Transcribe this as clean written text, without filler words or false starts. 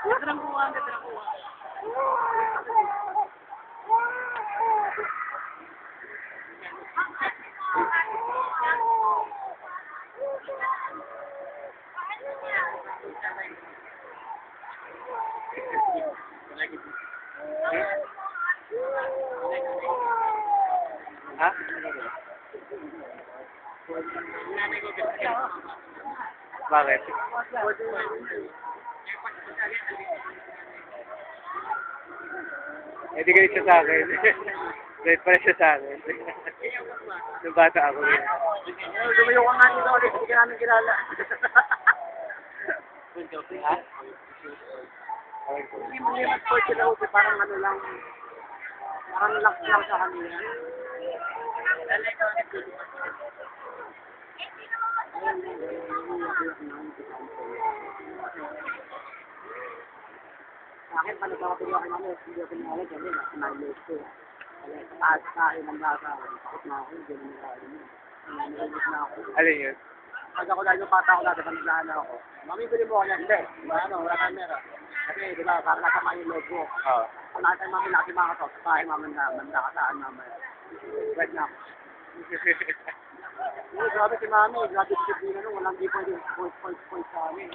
Gandang kuha, gandang kuha. Ha? Bakit? Eh, di galit siya sa akin. Galit pala siya sa akin. Nung bata ako. Lumayo ka nga dito ulit, hindi ka namin kilala. Ha? Hindi mo naman po sila ulit, parang ano lang, parang lock lang sa kanila. Sa akin, panagkakabili ako namin, hindi ako nalang kami, nasa ko. Taas kain ng bata, takot na ako, hindi naman kain. Naniligit na ako. Alin yun? Pag ako lalo bata ako natin, panagaan ako. Mami, bili mo ako yan. Hindi. Ano, wala kang mera. Kasi, di ba, parang nasama yung loob ko. Oo. Wala tayong mami, laki mga katok. Pahay, mamanda ka saan, mamaya. Red na ako. Grabe si mami, grabe si Pino, walang di pwede point sa amin.